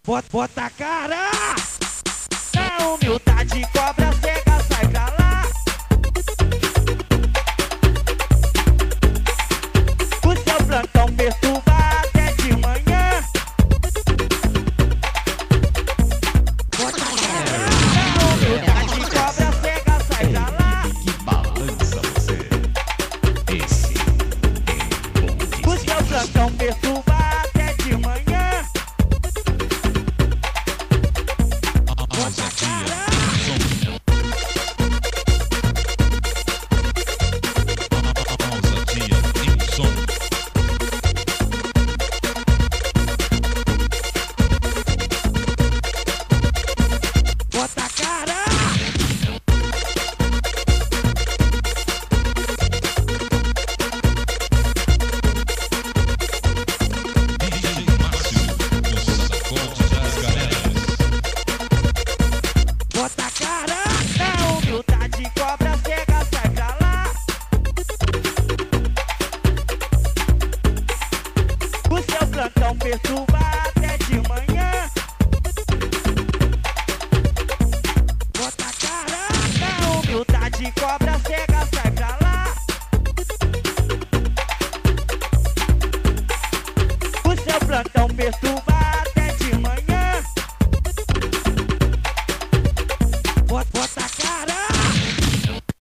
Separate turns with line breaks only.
Bota a cara! Na humildade, cobra cega, sai pra lá. O seu plantão perturba até de manhã. Bota a cara! Na humildade, cobra cega, sai pra lá.
Que balança você. Esse é o bom.
O seu plantão perturba até de manhã. Bota a cara! Bota a cara! Bota a cara! Na humildade, cobra cega, sai pra lá. O seu plantão perturba até de manhã. Bota a cara! Na humildade, cobra cega, sai pra lá. O seu plantão perturba